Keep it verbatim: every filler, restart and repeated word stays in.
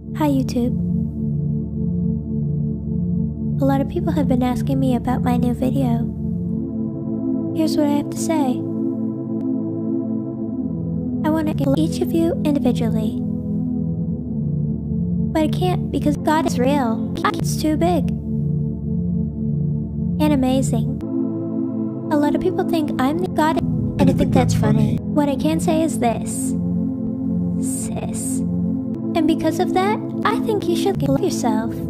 Hi YouTube. A lot of people have been asking me about my new video. Here's what I have to say. I want to kill each of you individually. But I can't because God is real. It's too big. And amazing. A lot of people think I'm the God and I think that's funny. What I can say is this. Sis. And because of that, I think you should love yourself.